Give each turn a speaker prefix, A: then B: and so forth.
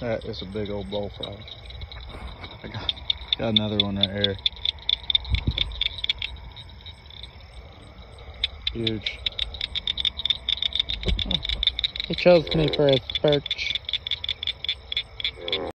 A: That is a big old bullfrog. I got another one right here. Huge.
B: He chose me for his perch.